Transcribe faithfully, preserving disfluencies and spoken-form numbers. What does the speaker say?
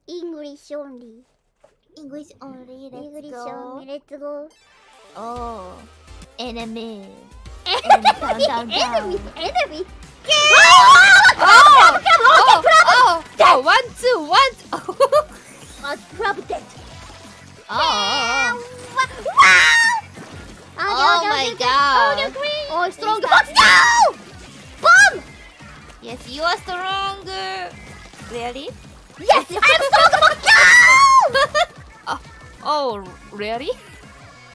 English only. English only. Let's English go. only. Let's go. Oh, enemy. Enemy, down, down, enemy, down. enemy. Oh, oh, oh, oh, one, two, one. Two. Uh, grab that. Oh, Wow! oh my god. Oh, the green. Oh, strong. Is But that- no! Bomb! Yes, you are stronger. Really? Yes, I'm strong. But no! Oh, oh, really?